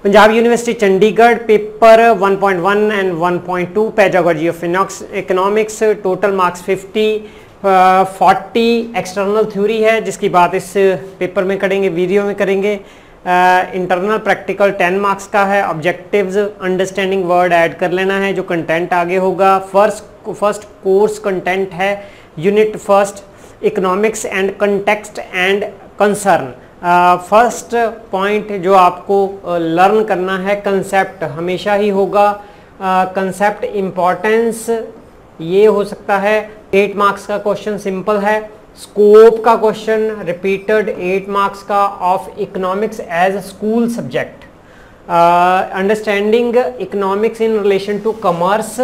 Punjab university Chandigarh, paper 1.1 and 1.2 pedagogy of economics, total marks 50, 40 external theory है जिसकी बात इस पेपर में करेंगे, वीडियो में करेंगे। इंटरनल प्रैक्टिकल 10 मार्क्स का है। ऑब्जेक्टिव्स अंडरस्टैंडिंग वर्ड ऐड कर लेना है, जो कंटेंट आगे होगा। फर्स्ट कोर्स कंटेंट है unit first, economics and context and concern. First point जो आपको लर्न करना है, कंसेप्ट हमेशा ही होगा। कंसेप्ट इम्पॉर्टेंस ये हो सकता है 8 मार्क्स का क्वेश्चन, सिंपल है। स्कोप का क्वेश्चन रिपीटेड 8 मार्क्स का of economics as school subject. Understanding economics in relation to commerce,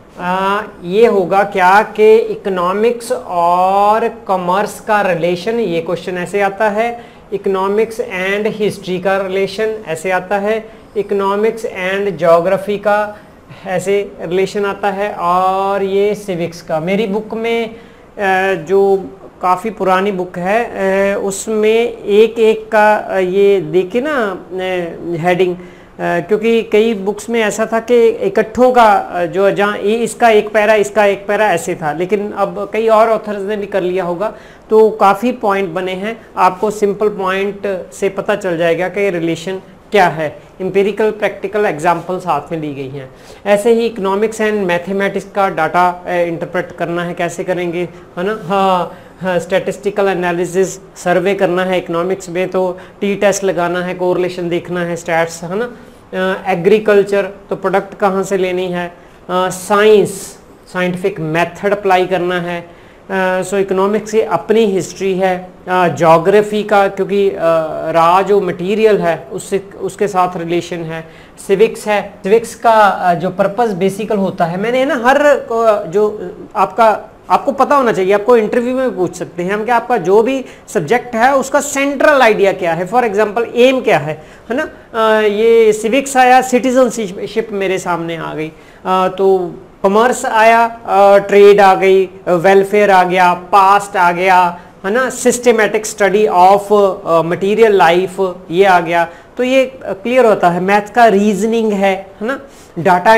ये होगा क्या कि इकोनॉमिक्स और कॉमर्स का रिलेशन, ये क्वेश्चन ऐसे आता है। इकोनॉमिक्स एंड हिस्ट्री का रिलेशन ऐसे आता है। इकोनॉमिक्स एंड ज्योग्राफी का ऐसे रिलेशन आता है। और ये सिविक्स का, मेरी बुक में जो काफ़ी पुरानी बुक है उसमें एक एक का ये देखे ना हेडिंग, क्योंकि कई बुक्स में ऐसा था कि इकट्ठों का जो जहाँ इसका एक पैरा इसका एक पैरा ऐसे था, लेकिन अब कई और ऑथर्स ने भी कर लिया होगा तो काफ़ी पॉइंट बने हैं। आपको सिंपल पॉइंट से पता चल जाएगा कि रिलेशन क्या है। एम्पिरिकल प्रैक्टिकल एग्जाम्पल साथ में ली गई हैं। ऐसे ही इकोनॉमिक्स एंड मैथमेटिक्स का डाटा इंटरप्रेट करना है, कैसे करेंगे, है ना। हाँ, स्टैटिस्टिकल एनालिसिस सर्वे करना है इकोनॉमिक्स में, तो टी टेस्ट लगाना है, कोरिलेशन देखना है, स्टैट्स, है ना। एग्रीकल्चर तो प्रोडक्ट कहाँ से लेनी है। साइंस साइंटिफिक मेथड अप्लाई करना है। सो इकोनॉमिक्स की अपनी हिस्ट्री है। ज्योग्राफी का, क्योंकि रॉ जो मटेरियल है उसके साथ रिलेशन है। सिविक्स है, सिविक्स का जो पर्पस बेसिकल होता है, मैंने ना हर जो आपको पता होना चाहिए, आपको इंटरव्यू में पूछ सकते हैं हम कि आपका जो भी सब्जेक्ट है उसका सेंट्रल आइडिया क्या है। फॉर एग्जांपल एम क्या है ना। ये सिविक्स आया, सिटीजनशिप मेरे सामने आ गई, तो कॉमर्स आया, ट्रेड आ गई, वेलफेयर आ गया, पास्ट आ गया, है ना, systematic study of material life ये आ गया, तो ये क्लियर होता है। मैथ का रीजनिंग है ना, डाटा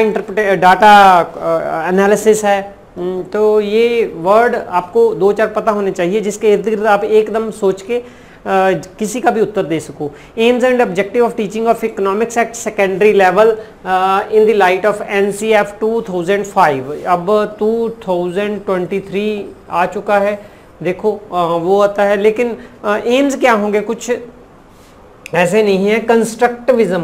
एनालिसिस है। तो ये वर्ड आपको 2-4 पता होने चाहिए जिसके इर्द गिर्द आप एकदम सोच के किसी का भी उत्तर दे सको। Aims and objective of teaching of economics at secondary level in the light of NCF 2005। अब 2023 आ चुका है, देखो वो आता है, लेकिन एम्स क्या होंगे, कुछ ऐसे नहीं है। कंस्ट्रक्टिविज्म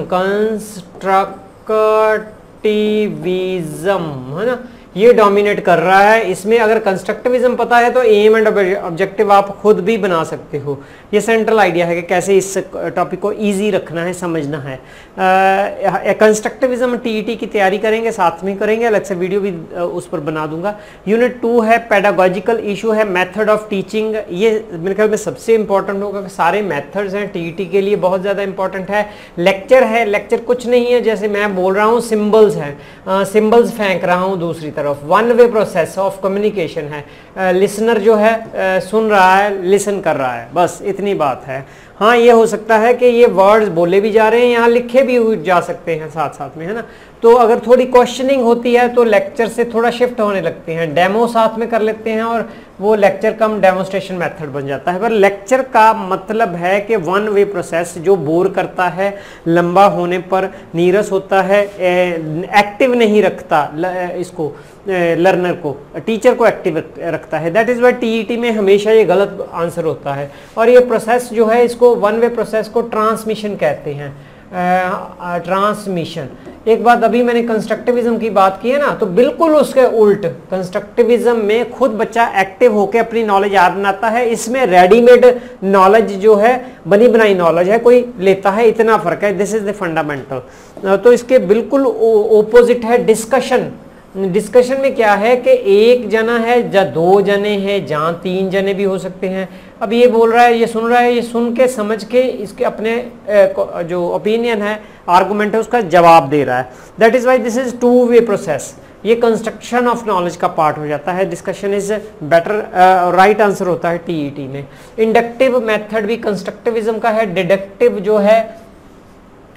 है ना, ये डोमिनेट कर रहा है। इसमें अगर कंस्ट्रक्टिविज्म पता है तो एम एंड ऑब्जेक्टिव आप खुद भी बना सकते हो। ये सेंट्रल आइडिया है कि कैसे इस टॉपिक को इजी रखना है, समझना है। कंस्ट्रक्टिविज्म टीईटी की तैयारी करेंगे, साथ में करेंगे, अलग से वीडियो भी उस पर बना दूंगा। यूनिट 2 है पेडागोजिकल इशू है, मेथड ऑफ टीचिंग। ये मेरे ख्याल में सबसे इंपॉर्टेंट होगा कि सारे मेथड्स हैं टीईटी के लिए, बहुत ज़्यादा इंपॉर्टेंट है। लेक्चर है, लेक्चर कुछ नहीं है, जैसे मैं बोल रहा हूँ सिम्बल्स हैं, सिम्बल्स फेंक रहा हूँ दूसरी तरफ। One way process of communication है, लिसनर जो है सुन रहा है, लिसन कर रहा है, बस इतनी बात है। हाँ, ये हो सकता है कि ये वर्ड्स बोले भी जा रहे हैं, यहाँ लिखे भी जा सकते हैं साथ साथ में, है ना। तो अगर थोड़ी क्वेश्चनिंग होती है तो लेक्चर से थोड़ा शिफ्ट होने लगते हैं, डेमो साथ में कर लेते हैं और वो लेक्चर कम डेमोस्ट्रेशन मेथड बन जाता है। पर लेक्चर का मतलब है कि वन वे प्रोसेस, जो बोर करता है, लंबा होने पर नीरस होता है, एक्टिव नहीं रखता इसको, लर्नर को, टीचर को एक्टिव रखता है। दैट इज़ वाई टीईटी में हमेशा ये गलत आंसर होता है। और ये प्रोसेस जो है, इसको वन वे प्रोसेस को ट्रांसमिशन कहते हैं। ट्रांसमिशन, एक बात अभी मैंने कंस्ट्रक्टिविज्म की बात की है ना, तो बिल्कुल उसके उल्ट कंस्ट्रक्टिविज्म में खुद बच्चा एक्टिव होकर अपनी नॉलेज याद बनाता है। इसमें रेडीमेड नॉलेज जो है, बनी बनाई नॉलेज है, कोई लेता है, इतना फर्क है। This is the fundamental. तो इसके बिल्कुल ओपोजिट है डिस्कशन। डिस्कशन में क्या है कि एक जना है या 2 जने हैं, जहाँ 3 जने भी हो सकते हैं। अब ये बोल रहा है, ये सुन रहा है, ये सुन के समझ के इसके अपने जो ओपिनियन है, आर्गुमेंट है, उसका जवाब दे रहा है। That is why this is 2 way process. ये कंस्ट्रक्शन ऑफ नॉलेज का पार्ट हो जाता है। Discussion is better, right answer होता है टीईटी में। इंडक्टिव मेथड भी कंस्ट्रक्टिविज्म का है। डिडक्टिव जो है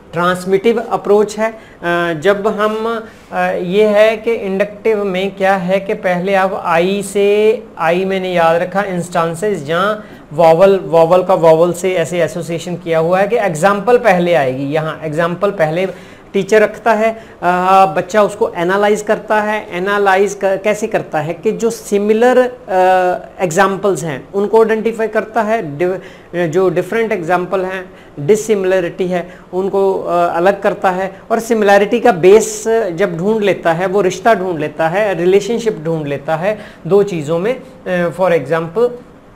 ट्रांसमिटिव अप्रोच है। जब हम ये है कि इंडक्टिव में क्या है कि पहले आप आई से, आई मैंने याद रखा इंस्टांसेस जहाँ वॉवल का वॉवल से ऐसे एसोसिएशन किया हुआ है कि एग्जाम्पल पहले आएगी, यहाँ एग्जाम्पल पहले टीचर रखता है, बच्चा उसको एनालाइज करता है। एनालाइज कैसे करता है कि जो सिमिलर एग्जाम्पल्स हैं उनको आइडेंटिफाई करता है, जो डिफरेंट एग्जाम्पल हैं डिसिमिलरिटी है उनको अलग करता है, और सिमिलैरिटी का बेस जब ढूंढ लेता है, वो रिश्ता ढूंढ लेता है, रिलेशनशिप ढूंढ लेता है दो चीज़ों में। फॉर एग्जाम्पल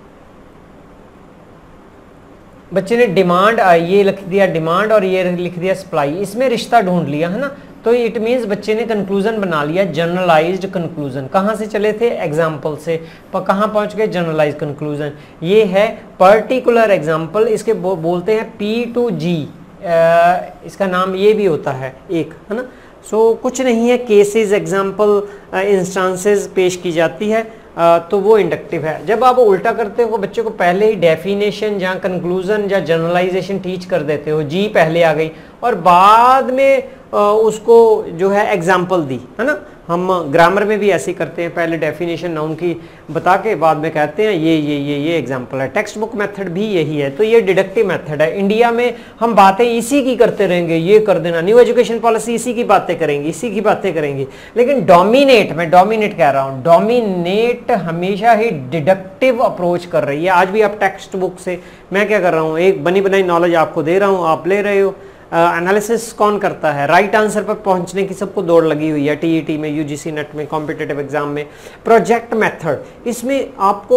बच्चे ने डिमांड, ये लिख दिया डिमांड और ये लिख दिया सप्लाई, इसमें रिश्ता ढूंढ लिया है ना, तो इट मीन्स बच्चे ने कंक्लूजन बना लिया, जनरलाइज्ड कंक्लूजन। कहाँ से चले थे? एग्जाम्पल से, पर कहाँ पहुँच गए? Generalised conclusion. ये है पर्टिकुलर एग्जाम्पल, इसके बोलते हैं P2G, इसका नाम ये भी होता है एक, है ना। सो कुछ नहीं है, केसेस, एग्जाम्पल, इंस्टांसेस पेश की जाती है, तो वो इंडक्टिव है। जब आप उल्टा करते हो बच्चे को पहले ही डेफिनेशन या कंक्लूजन या जनरलाइजेशन टीच कर देते हो, जी पहले आ गई और बाद में उसको जो है एग्जाम्पल दी, है ना। हम ग्रामर में भी ऐसे ही करते हैं, पहले डेफिनेशन नाउन की बता के बाद में कहते हैं ये एग्जाम्पल है। टेक्स्ट बुक मेथड भी यही है, तो ये डिडक्टिव मेथड है। इंडिया में हम बातें इसी की करते रहेंगे, ये कर देना, न्यू एजुकेशन पॉलिसी इसी की बातें करेंगे, इसी की बातें करेंगे, लेकिन डोमिनेट, मैं डोमिनेट कह रहा हूँ, डोमिनेट हमेशा ही डिडक्टिव अप्रोच कर रही है। आज भी आप टेक्स्ट बुक से, मैं क्या कर रहा हूँ, एक बनी बनाई नॉलेज आपको दे रहा हूँ, आप ले रहे हो। एनालिसिस कौन करता है? राइट आंसर पर पहुंचने की सबको दौड़ लगी हुई है, टीईटी में, यूजीसी नेट में, कॉम्पिटिटिव एग्जाम में। प्रोजेक्ट मेथड, इसमें आपको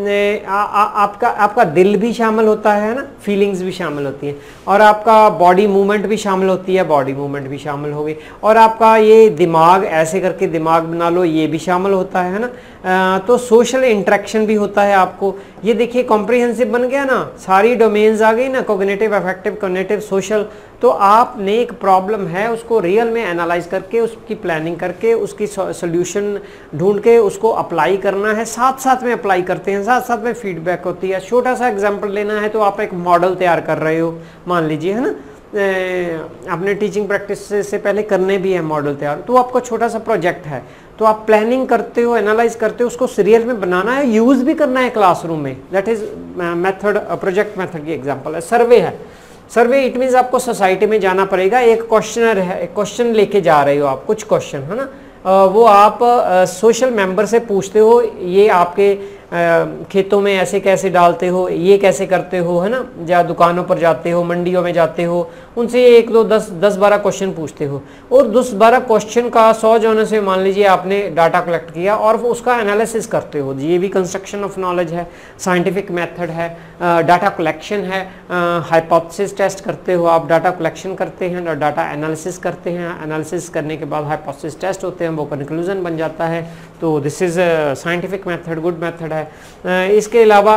आपका दिल भी शामिल होता है ना, फीलिंग्स भी शामिल होती हैं, और आपका बॉडी मूवमेंट भी शामिल होती है, बॉडी मूवमेंट भी शामिल होगी, और आपका ये दिमाग, ऐसे करके दिमाग बना लो, ये भी शामिल होता है ना। तो सोशल इंटरेक्शन भी होता है आपको। ये देखिए कॉम्प्रिहेंसिव बन गया ना, सारी डोमेन्स आ गई ना, कॉग्निटिव, अफेक्टिव, कॉग्निटिव, सोशल। तो आपने एक प्रॉब्लम है उसको रियल में एनालाइज करके, उसकी प्लानिंग करके, उसकी सोल्यूशन ढूंढ के उसको अप्लाई करना है। साथ साथ में अप्लाई करते हैं, साथ साथ में फीडबैक होती है। छोटा सा एग्जाम्पल लेना है तो आप एक मॉडल तैयार कर रहे हो, मान लीजिए, है ना, अपने टीचिंग प्रैक्टिस से पहले करने भी है मॉडल तैयार, तो आपका छोटा सा प्रोजेक्ट है, तो आप प्लानिंग करते हो, एनालाइज करते हो, उसको सीरियल में बनाना है, यूज भी करना है क्लासरूम में। That is method, project method की एग्जांपल है। सर्वे है, सर्वे इट मीन्स आपको सोसाइटी में जाना पड़ेगा, एक क्वेश्चनर है, एक क्वेश्चन लेके जा रहे हो आप, कुछ क्वेश्चन, है ना, वो आप सोशल मेंबर से पूछते हो, ये आपके खेतों में ऐसे कैसे डालते हो, ये कैसे करते हो, है ना, या दुकानों पर जाते हो, मंडियों में जाते हो, उनसे 1 2 10 12 क्वेश्चन पूछते हो, और 10-12 क्वेश्चन का 100 जोने से मान लीजिए आपने डाटा कलेक्ट किया और उसका एनालिसिस करते हो। ये भी कंस्ट्रक्शन ऑफ नॉलेज है, साइंटिफिक मेथड है, डाटा कलेक्शन है, हाइपोथेसिस टेस्ट करते हो आप, डाटा कलेक्शन करते हैं, डाटा एनालिसिस करते हैं, एनालिसिस करने के बाद हाइपोथेसिस टेस्ट होते हैं, वो कंक्लूजन बन जाता है। तो this is scientific method, good method है। इसके अलावा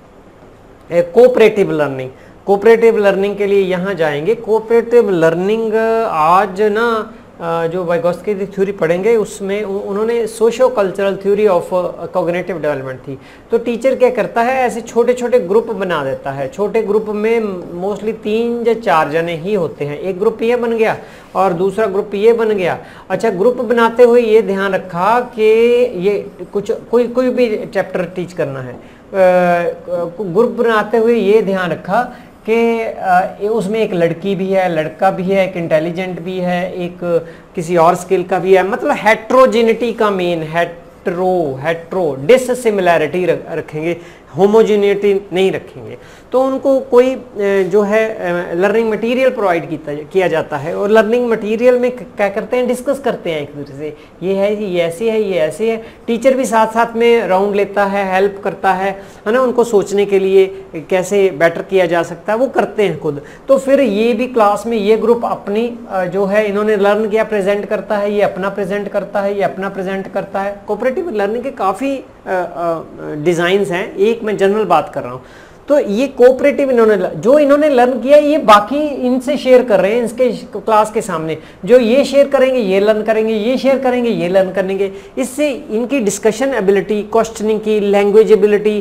कोऑपरेटिव लर्निंग, कोऑपरेटिव लर्निंग के लिए यहाँ जाएंगे। कोऑपरेटिव लर्निंग आज ना जो वाइगोत्स्की की थ्योरी पढ़ेंगे उसमें उन्होंने socio cultural theory of cognitive development थी। तो टीचर क्या करता है, ऐसे छोटे छोटे ग्रुप बना देता है। छोटे ग्रुप में मोस्टली 3 या 4 जने ही होते हैं। एक ग्रुप ये बन गया और दूसरा ग्रुप ये बन गया। अच्छा, ग्रुप बनाते हुए ये ध्यान रखा कि ये कोई भी चैप्टर टीच करना है, ग्रुप बनाते हुए ये ध्यान रखा कि उसमें एक लड़की भी है, लड़का भी है, एक इंटेलिजेंट भी है, एक किसी और स्किल का भी है, मतलब हेट्रोजेनिटी का मेन, हेट्रो डिससिमिलैरिटी रखेंगे, होमोजेनिटी नहीं रखेंगे। तो उनको कोई जो है लर्निंग मटेरियल प्रोवाइड किया जाता है, और लर्निंग मटेरियल में क्या करते हैं, डिस्कस करते हैं एक दूसरे से, ये है, ये ऐसे है, ये ऐसे है। टीचर भी साथ साथ में राउंड लेता है, हेल्प करता है ना, उनको सोचने के लिए कैसे बेटर किया जा सकता है वो करते हैं खुद। तो फिर ये भी क्लास में ये ग्रुप अपनी जो है इन्होंने लर्न किया प्रेजेंट करता है, ये अपना प्रेजेंट करता है, ये अपना प्रेजेंट करता है। कोऑपरेटिव लर्निंग के काफ़ी डिज़ाइंस हैं, एक मैं जनरल बात कर रहा हूँ। तो ये कोऑपरेटिव इन्होंने लर्न किया ये बाकी इनसे शेयर कर रहे हैं इसके क्लास के सामने। जो ये शेयर करेंगे ये लर्न करेंगे, ये शेयर करेंगे ये लर्न करेंगे। इससे इनकी डिस्कशन एबिलिटी, क्वेश्चनिंग की, language ability,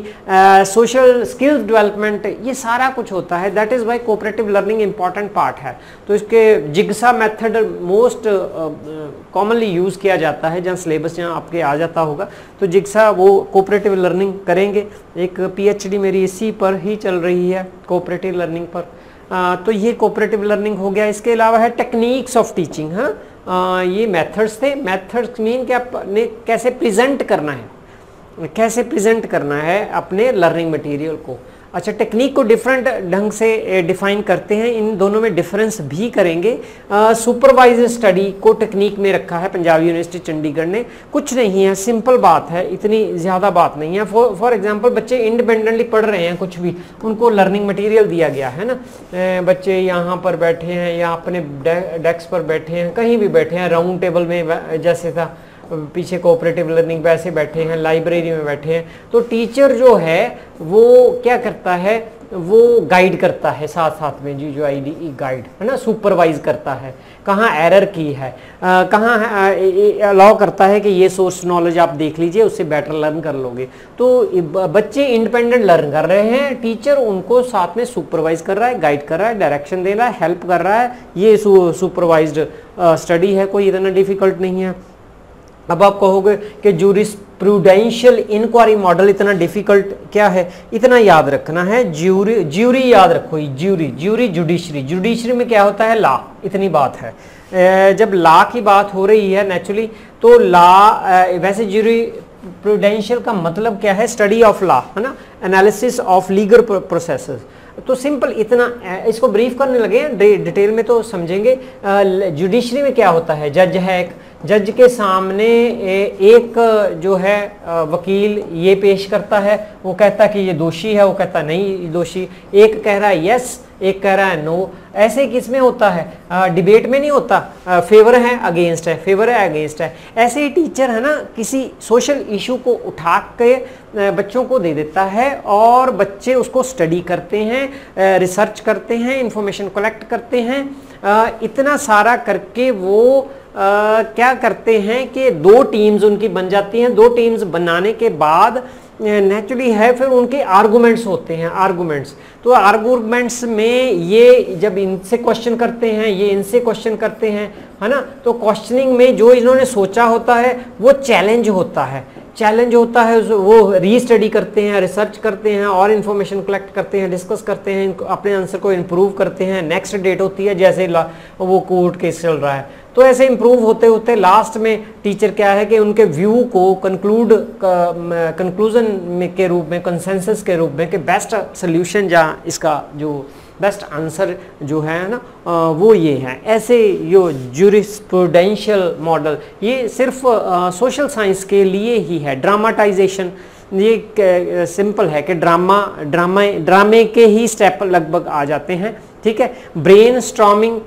social skills development, ये सारा कुछ होता है। That is why cooperative learning important part है। तो इसके jigsaw method most commonly use किया जाता है, जहाँ सिलेबस जहाँ आपके आ जाता होगा तो जिग्सा वो कोऑपरेटिव लर्निंग करेंगे। एक पीएचडी मेरी इसी पर ही चल रही है, कोऑपरेटिव लर्निंग पर। तो ये कोऑपरेटिव लर्निंग हो गया। इसके अलावा है टेक्निक्स ऑफ टीचिंग। हाँ, ये मेथड्स थे। मेथड्स मीन कि आपने कैसे प्रेजेंट करना है, कैसे प्रेजेंट करना है अपने लर्निंग मटेरियल को। अच्छा, टेक्निक को डिफरेंट ढंग से डिफाइन करते हैं, इन दोनों में डिफरेंस भी करेंगे। सुपरवाइज स्टडी को टेक्निक में रखा है पंजाब यूनिवर्सिटी चंडीगढ़ ने। कुछ नहीं है, सिंपल बात है, इतनी ज़्यादा बात नहीं है। फॉर एग्जांपल बच्चे इंडिपेंडेंटली पढ़ रहे हैं कुछ भी, उनको लर्निंग मटेरियल दिया गया है ना। बच्चे यहाँ पर बैठे हैं या अपने डेस्क पर बैठे हैं, कहीं भी बैठे हैं, राउंड टेबल में जैसे था पीछे कोऑपरेटिव लर्निंग पे ऐसे बैठे हैं, लाइब्रेरी में बैठे हैं, तो टीचर जो है वो क्या करता है, वो गाइड करता है साथ साथ में, जी जो आईडी गाइड है ना, सुपरवाइज करता है कहाँ एरर की है, कहाँ अलाउ करता है कि ये सोर्स नॉलेज आप देख लीजिए, उससे बेटर लर्न कर लोगे। तो बच्चे इंडिपेंडेंट लर्न कर रहे हैं, टीचर उनको साथ में सुपरवाइज कर रहा है, गाइड कर रहा है, डायरेक्शन दे रहा है, हेल्प कर रहा है। ये सुपरवाइज्ड स्टडी है, कोई इतना डिफिकल्ट नहीं है। अब आप कहोगे कि जूरिस्प्रूडेंशियल इंक्वायरी मॉडल इतना डिफिकल्ट क्या है, इतना याद रखना है। ज्यूरी याद रखो, ज्यूरी जुडिशरी में क्या होता है, लॉ, इतनी बात है। जब लॉ की बात हो रही है नेचुरली, तो लॉ वैसे ज्यूरिस्प्रूडेंशियल का मतलब क्या है, स्टडी ऑफ लॉ है ना, एनालिसिस ऑफ लीगल प्रोसेसेस। तो सिंपल इतना, इसको ब्रीफ करने लगे हैं, डिटेल में तो समझेंगे। जुडिशरी में क्या होता है, जज है, एक जज के सामने एक जो है वकील ये पेश करता है, वो कहता है कि ये दोषी है, वो कहता नहीं दोषी, एक कह रहा है यस, एक कह रहा है नो। ऐसे किस में होता है, डिबेट में नहीं होता, फेवर है अगेंस्ट है, फेवर है अगेंस्ट है। ऐसे ही टीचर है ना किसी सोशल इशू को उठा के बच्चों को दे देता है और बच्चे उसको स्टडी करते हैं, रिसर्च करते हैं, इंफॉर्मेशन कलेक्ट करते हैं। इतना सारा करके वो क्या करते हैं कि दो टीम्स उनकी बन जाती हैं। दो टीम्स बनाने के बाद नेचुरली है फिर उनके आर्गुमेंट्स होते हैं, आर्गुमेंट्स। तो आर्गुमेंट्स में ये जब इनसे क्वेश्चन करते हैं, ये इनसे क्वेश्चन करते हैं, है ना, तो क्वेश्चनिंग में जो इन्होंने सोचा होता है वो चैलेंज होता है, वो रीस्टडी करते हैं, रिसर्च करते हैं और इन्फॉर्मेशन कलेक्ट करते हैं, डिस्कस करते हैं, अपने आंसर को इम्प्रूव करते हैं। नेक्स्ट डेट होती है, जैसे वो कोर्ट केस चल रहा है, तो ऐसे इम्प्रूव होते होते लास्ट में टीचर क्या है कि उनके व्यू को कंक्लूजन के रूप में, कंसेंसस के रूप में कि बेस्ट सोल्यूशन जहाँ इसका जो बेस्ट आंसर जो है ना वो ये है। ऐसे यो ज्यूरिस्प्रूडेंशियल मॉडल ये सिर्फ सोशल साइंस के लिए ही है। ड्रामाटाइजेशन ये सिंपल है कि ड्रामे के ही स्टेप लगभग आ जाते हैं, ठीक है। ब्रेन स्टॉर्मिंग,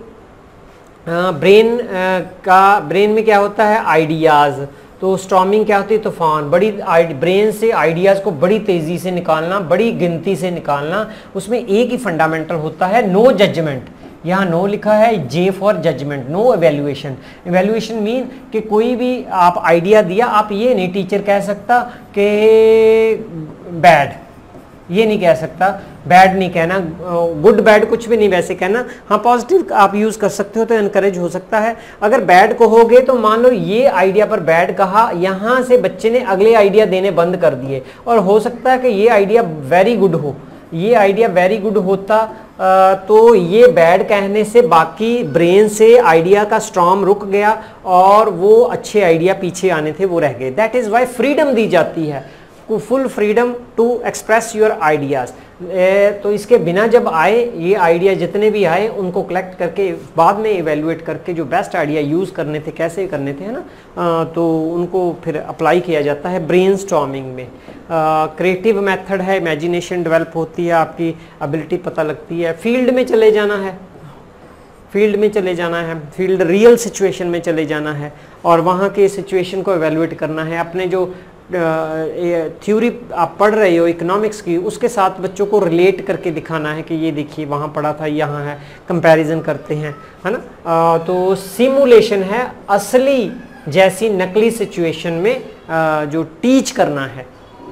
ब्रेन में क्या होता है, आइडियाज़। तो स्टॉर्मिंग क्या होती है, तूफान। ब्रेन से आइडियाज़ को बड़ी तेज़ी से निकालना, बड़ी गिनती से निकालना। उसमें एक ही फंडामेंटल होता है, नो जजमेंट। यहाँ नो लिखा है, J for judgement, no evaluation. Evaluation mean कि कोई भी आप आइडिया दिया, आप ये नहीं टीचर कह सकता कि बैड, ये नहीं कह सकता, बैड नहीं कहना, गुड बैड कुछ भी नहीं वैसे कहना। हाँ, पॉजिटिव आप यूज़ कर सकते हो तो एनकरेज हो सकता है। अगर बैड कहोगे तो मान लो ये आइडिया पर बैड कहा, यहाँ से बच्चे ने अगले आइडिया देने बंद कर दिए, और हो सकता है कि ये आइडिया वेरी गुड हो, ये आइडिया वेरी गुड होता तो ये बैड कहने से बाकी ब्रेन से आइडिया का स्टॉर्म रुक गया और वो अच्छे आइडिया पीछे आने थे वो रह गए। दैट इज़ वाई फ्रीडम दी जाती है, full freedom to express your ideas. तो इसके बिना जब आए ये आइडिया, जितने भी आए उनको कलेक्ट करके बाद में इवेल्युएट करके जो बेस्ट आइडिया यूज़ करने थे, कैसे करने थे, है ना, तो उनको फिर अप्लाई किया जाता है ब्रेनस्टॉर्मिंग में। क्रिएटिव मेथड है, इमेजिनेशन डेवलप होती है, आपकी एबिलिटी पता लगती है। फील्ड में चले जाना है, फील्ड रियल सिचुएशन में चले जाना है और वहाँ के सिचुएशन को इवेल्युएट करना है। अपने जो थ्योरी आप पढ़ रहे हो इकोनॉमिक्स की, उसके साथ बच्चों को रिलेट करके दिखाना है कि ये देखिए वहाँ पढ़ा था, यहाँ है, कंपैरिजन करते हैं, है ना। तो सिमुलेशन है असली जैसी नकली सिचुएशन में जो टीच करना है।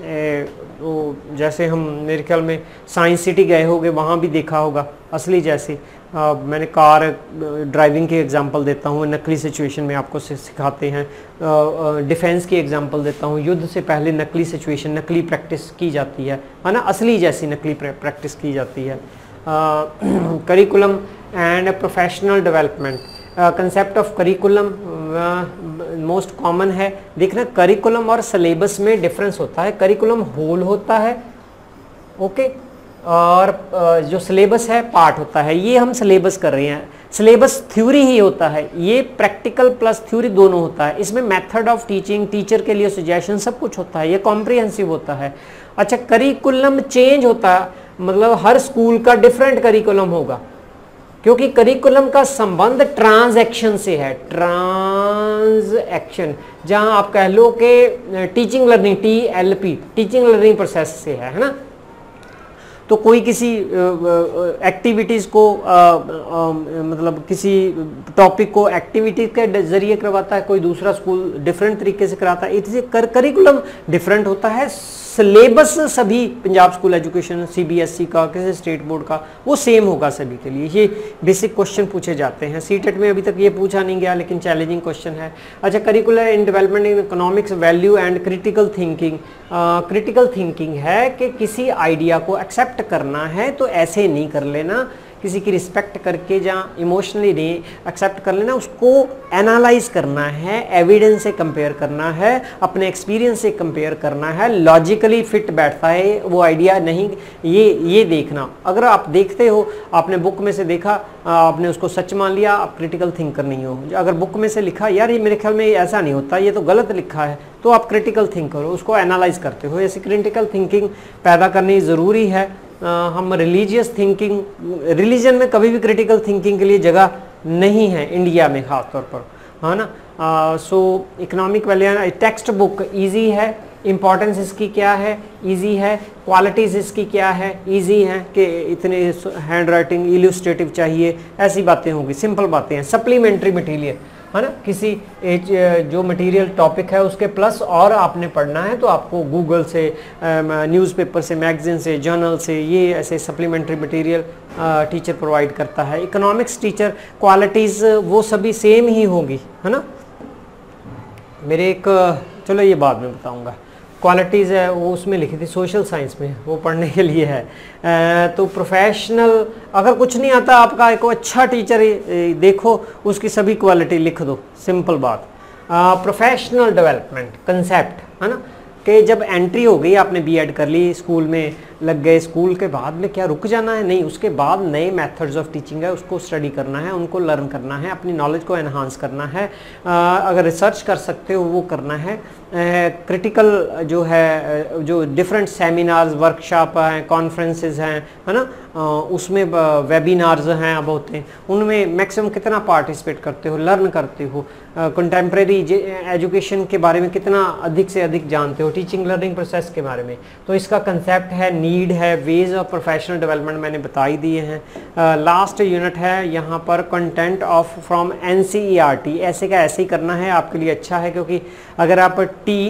तो जैसे हम मेरे ख्याल में साइंस सिटी गए होगे, वहाँ भी देखा होगा असली जैसी। मैंने कार ड्राइविंग की एग्जांपल देता हूँ, नकली सिचुएशन में आपको सिखाते हैं। डिफेंस की एग्जांपल देता हूँ, युद्ध से पहले नकली सिचुएशन, नकली प्रैक्टिस की जाती है ना, असली जैसी नकली प्रैक्टिस की जाती है। Curriculum and professional development, concept of curriculum most common है। देखना करिकुलम और सिलेबस में डिफरेंस होता है। करिकुलम होल होता है, ओके, और जो सिलेबस है पार्ट होता है। ये हम सिलेबस कर रहे हैं, सिलेबस थ्योरी ही होता है, ये प्रैक्टिकल प्लस थ्योरी दोनों होता है। इसमें मेथड ऑफ टीचिंग, टीचर के लिए सजेशन सब कुछ होता है, ये कॉम्प्रिहेंसिव होता है। अच्छा, करिकुलम चेंज होता है, मतलब हर स्कूल का डिफरेंट करिकुलम होगा, क्योंकि करिकुलम का संबंध ट्रांजैक्शन से है। ट्रांजैक्शन, जहां आप कह लो कि teaching learning, TLP, teaching learning process से है ना। तो कोई किसी एक्टिविटीज़ को मतलब किसी टॉपिक को एक्टिविटी के जरिए करवाता है, कोई दूसरा स्कूल डिफरेंट तरीके से कराता है, इसलिए करिकुलम डिफरेंट होता है। सिलेबस सभी पंजाब स्कूल एजुकेशन, CBSE का, किसी स्टेट बोर्ड का, वो सेम होगा सभी के लिए। ये बेसिक क्वेश्चन पूछे जाते हैं। सीटेट में अभी तक ये पूछा नहीं गया, लेकिन चैलेंजिंग क्वेश्चन है। अच्छा, curricular in development in economics, value and critical thinking. Critical thinking है कि किसी आइडिया को एक्सेप्ट करना है तो ऐसे नहीं कर लेना, किसी की रिस्पेक्ट करके, जहाँ इमोशनली नहीं एक्सेप्ट कर लेना, उसको एनालाइज करना है, एविडेंस से कंपेयर करना है, अपने एक्सपीरियंस से कंपेयर करना है, लॉजिकली फिट बैठता है वो आइडिया, नहीं ये देखना। अगर आप देखते हो, आपने बुक में से देखा, आपने उसको सच मान लिया, आप क्रिटिकल थिंकर नहीं हो। अगर बुक में से लिखा यार ये मेरे ख्याल में ऐसा नहीं होता, ये तो गलत लिखा है, तो आप क्रिटिकल थिंकर हो, उसको एनालाइज करते हो। ऐसी क्रिटिकल थिंकिंग पैदा करनी ज़रूरी है। हम रिलीजियस थिंकिंग, रिलीजन में कभी भी क्रिटिकल थिंकिंग के लिए जगह नहीं है इंडिया में ख़ास तौर पर, है ना। So economic value text book easy है, इंपॉर्टेंस इसकी क्या है, इजी है, क्वालिटीज़ इसकी क्या है, इजी है कि इतने हैंड राइटिंग इलस्ट्रेटिव चाहिए, ऐसी बातें होंगी, सिंपल बातें हैं। सप्लीमेंट्री मटेरियल है ना, किसी जो मटेरियल टॉपिक है उसके प्लस और आपने पढ़ना है तो आपको गूगल से, न्यूज़पेपर से, मैगजीन से, जर्नल से, ये ऐसे सप्लीमेंट्री मटेरियल टीचर प्रोवाइड करता है। इकोनॉमिक्स टीचर क्वालिटीज़ वो सभी सेम ही होगी, है ना। मेरे एक, चलो ये बाद में बताऊंगा, क्वालिटीज़ है वो उसमें लिखी थी सोशल साइंस में, वो पढ़ने के लिए है। तो प्रोफेशनल, अगर कुछ नहीं आता आपका, एक अच्छा टीचर देखो, उसकी सभी क्वालिटी लिख दो, सिंपल बात। प्रोफेशनल डेवलपमेंट कंसेप्ट, है ना, कि जब एंट्री हो गई, आपने B.Ed कर ली, स्कूल में लग गए, स्कूल के बाद में क्या रुक जाना है? नहीं, उसके बाद नए मेथड्स ऑफ टीचिंग है, उसको स्टडी करना है, उनको लर्न करना है, अपनी नॉलेज को एनहांस करना है। अगर रिसर्च कर सकते हो वो करना है। क्रिटिकल जो है, जो डिफरेंट सेमिनार्स, वर्कशॉप हैं, कॉन्फ्रेंसेस हैं, है ना, उसमें वेबिनार्स हैं अब होते हैं, उनमें मैक्सिमम कितना पार्टिसिपेट करते हो, लर्न करते हो, कंटेम्प्रेरी एजुकेशन के बारे में कितना अधिक से अधिक जानते हो, टीचिंग लर्निंग प्रोसेस के बारे में। तो इसका कंसेप्ट है, नीड है, वेज ऑफ प्रोफेशनल डेवलपमेंट मैंने बता ही दिए हैं। लास्ट यूनिट है यहाँ पर कंटेंट ऑफ फ्रॉम NCERT, ऐसे का ऐसे ही करना है, आपके लिए अच्छा है, क्योंकि अगर आप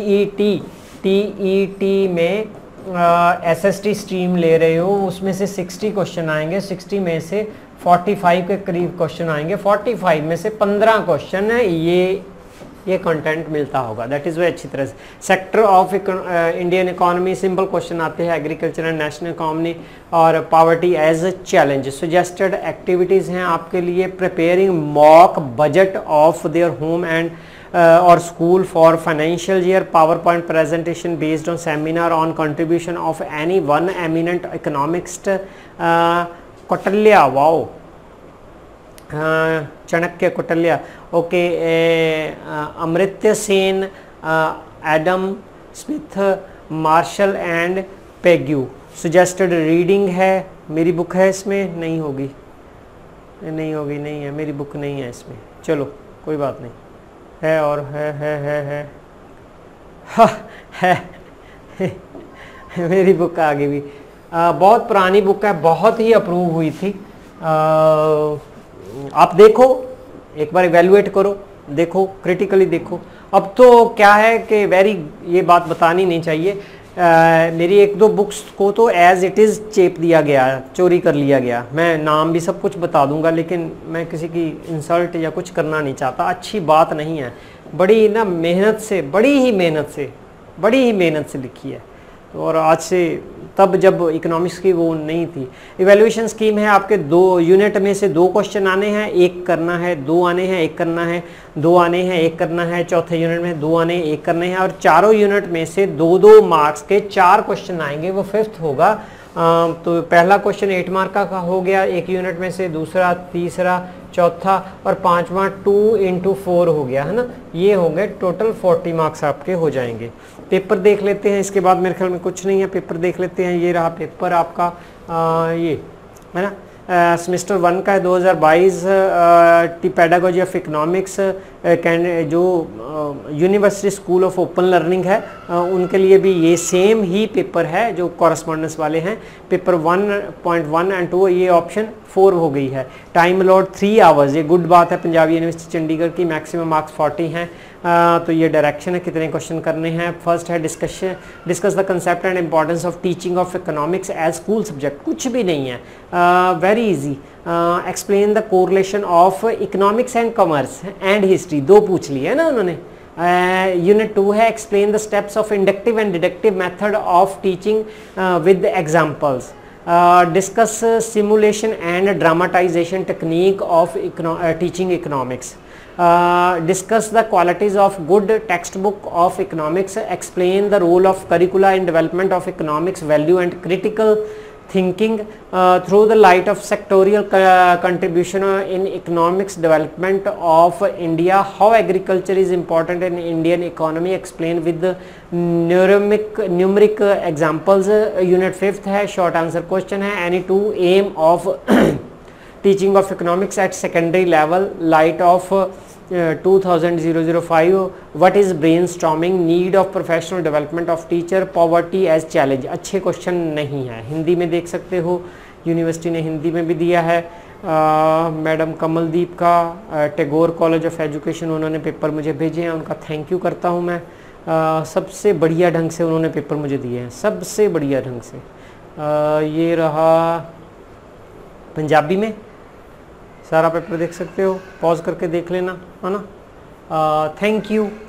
TET में SST स्ट्रीम ले रहे हो, उसमें से 60 क्वेश्चन आएंगे, 60 में से 45 के करीब क्वेश्चन आएंगे, 45 में से 15 क्वेश्चन है ये कंटेंट मिलता होगा, दैट इज़ वे अच्छी तरह से। Sector of Indian economy, simple question आते हैं, एग्रीकल्चर एंड नेशनल इकोनॉमी और poverty as a challenge. Suggested activities हैं आपके लिए, preparing mock budget of their home and or school for financial year, PowerPoint presentation based on seminar on contribution of any one eminent economist, Kautilya, wow, Chanakya Kautilya, okay, Amartya Sen, Adam Smith, Marshall and Peggy। suggested reading है, मेरी book है इसमें, नहीं होगी, नहीं है, मेरी book नहीं है इसमें, चलो कोई बात नहीं, है और है है मेरी बुक आगे भी बहुत पुरानी बुक है, बहुत ही अप्रूव हुई थी। आप देखो, एक बार इवेलुएट करो, देखो क्रिटिकली देखो। अब तो क्या है कि ये बात बतानी नहीं चाहिए, मेरी एक दो बुक्स को तो एज इट इज़ चेप दिया गया, चोरी कर लिया गया। मैं नाम भी सब कुछ बता दूंगा, लेकिन मैं किसी की इंसल्ट या कुछ करना नहीं चाहता, अच्छी बात नहीं है। बड़ी ना मेहनत से, बड़ी ही मेहनत से लिखी है। और आज से, तब जब इकोनॉमिक्स की वो नहीं थी। इवैल्यूएशन स्कीम है, आपके 2 यूनिट में से 2 क्वेश्चन आने हैं, 1 करना है, 2 आने हैं, 1 करना है, 2 आने हैं, 1 करना है। चौथे यूनिट में 2 आने हैं, 1 करने हैं। और चारों यूनिट में से 2-2 मार्क्स के 4 क्वेश्चन आएंगे, वो 5th होगा। तो पहला क्वेश्चन 8 मार्क का हो गया 1 यूनिट में से, दूसरा, तीसरा, चौथा और 5वां 2 into 4 हो गया, है ना। ये हो गए टोटल 40 मार्क्स आपके हो जाएंगे। पेपर देख लेते हैं, इसके बाद मेरे ख्याल में कुछ नहीं है। पेपर देख लेते हैं, ये रहा पेपर आपका, ये है ना, सेमेस्टर 1 का है 2022, पेडागोजी ऑफ इकोनॉमिक्स, जो university school of open learning है, उनके लिए भी ये सेम ही पेपर है जो कॉरस्पॉन्डेंस वाले हैं। पेपर 1.1 and 2, ये ऑप्शन 4 हो गई है। टाइम अलॉट 3 आवर्स, ये गुड बात है पंजाबी यूनिवर्सिटी चंडीगढ़ की। मैक्सिमम मार्क्स 40 हैं। तो ये डायरेक्शन है, कितने क्वेश्चन करने हैं। फर्स्ट है discuss the concept and importance of teaching of economics as school subject, कुछ भी नहीं है, very easy. Explain the correlation of economics and commerce and history, 2 पूछ लिए है ना उन्होंने। यूनिट 2 है explain the steps of inductive and deductive method of teaching with examples. Discuss simulation and dramatisation technique of teaching economics. Discuss the qualities of good textbook of economics. Explain the role of curricula in development of economics value and critical thinking through the light of sectorial contribution in economics development of India. How agriculture is important in Indian economy. Explain with the numeric examples. Unit 5th है, short answer question है। Any 2 aim of teaching of economics at secondary level, light of 2005, what is brainstorming, need of professional development of teacher, poverty as challenge। अच्छे question नहीं है, हिंदी में देख सकते हो, university ने हिंदी में भी दिया है। मैडम कमलदीप का टैगोर कॉलेज ऑफ एजुकेशन, उन्होंने पेपर मुझे भेजे हैं, उनका थैंक यू करता हूँ मैं। सबसे बढ़िया ढंग से उन्होंने पेपर मुझे दिए हैं, सबसे बढ़िया ढंग से। ये रहा पंजाबी में, सारा पेपर देख सकते हो, पॉज करके देख लेना, है ना। Thank you.